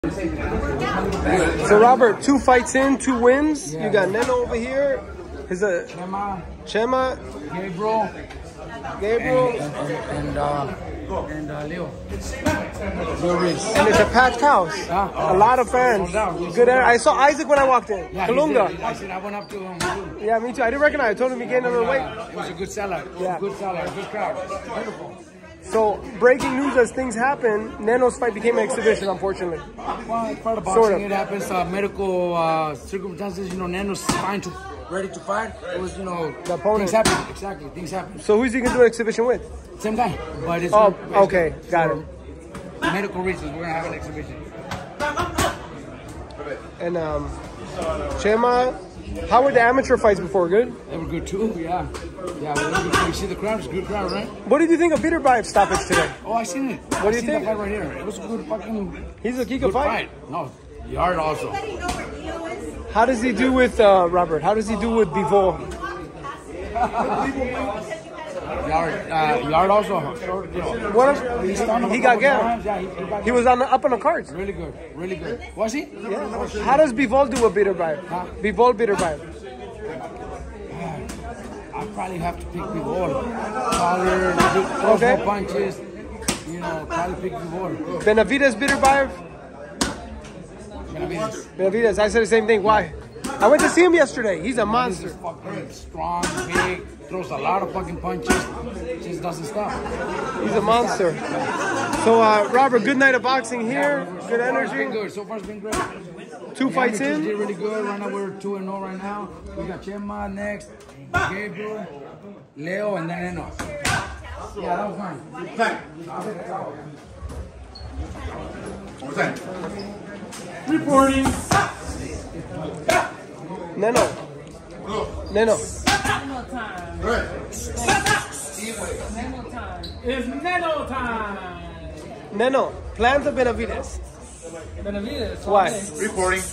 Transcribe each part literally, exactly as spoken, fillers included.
So Robert, two fights in, two wins. Yeah. You got Neno over here. His a Chema, Chema, Gabriel, Gabriel, and, and, and, uh, and uh, Leo. Leo Reese. and it's a packed house. Yeah. A lot of fans. Good. I saw Isaac when I walked in. Yeah, Kalunga. I said I went up to him. Too. Yeah, me too. I didn't recognize. I told him he gained another weight. It was a good seller. Yeah. Good seller. Good crowd. Beautiful. So breaking news as things happen, Neno's fight became an exhibition, unfortunately. Well, it's part of boxing. Sort of. It happens. Uh, medical uh, circumstances. You know, Neno's fine to ready to fight. It was, you know, The opponent. things happen. Exactly, things happen. So who's he gonna do an exhibition with? Same guy, but it's Oh, good- it's okay, good. got For it. Medical reasons, we're gonna have an exhibition. And um, Chema, how were the amateur fights before? Good. They were good too. Yeah, yeah. Well, good. You see the crowd? It's a good crowd, right? What did you think of Beterbiev stoppage today? Oh, I seen it. What I do you seen think? That fight right here. It was a good fucking. He's a he Good can fight. fight. No, Yard also. How does he do with uh, Robert? How does he do with Bivol? Yard, uh, Yard also. What? Else? He, he got gas. gas. Yeah, he, he got He was on the, up on the cards. really good, really good. Was he? Yeah. How does Bivol do with Beterbiev? Huh? Bivol Beterbiev. I probably have to pick Bivol. Taller, throws Okay. more punches. You know, probably pick Bivol. Benavidez Beterbiev. Benavidez. Benavidez. I said the same thing. Why? I went to see him yesterday. He's a monster. He's fucking strong, big, throws a lot of fucking punches. Just doesn't stop. He's a monster. So, uh, Robert, good night of boxing here. Good So far it's been energy. good. So far it's been great. Two The fights amateurs in. did really good. Right now we're two and zero right now. We got Chema next, Gabriel, Leo, and then Eno. Yeah, that was fine. What's that? Reporting. Neno. Neno. Neno time. Good. Neno time. It's Neno time. Neno. Plans of Benavidez. Benavidez. Why? Reporting.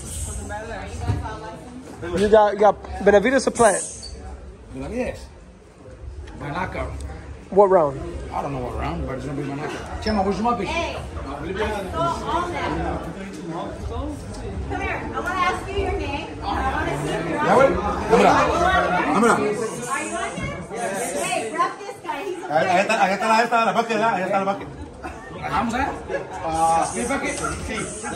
You got, you got Benavidez a plan. Benavidez. By knockout. What round? I don't know what round, but it's gonna be my knockout. Chema, where's my picture? Hey, go on that. Come here. I want to ask you your name. I want to see if you're on. Cámara. Cámara. Are you on here? Hey, rep this guy. He's a Ahí ahí está, ahí está la, ahí está la bucket, ahí está la bucket. Vamos a ver. Ah, ¿Qué paquete? sí.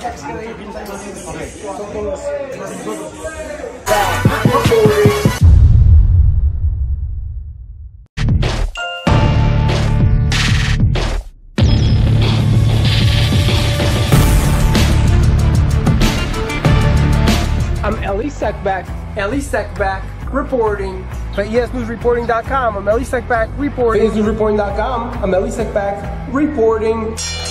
I'm Ellie Sekback, Ellie Sekback, reporting for E S News Reporting dot com. I'm Ellie Sekback, reporting. E S News Reporting dot com. I'm Ellie Sekback, reporting.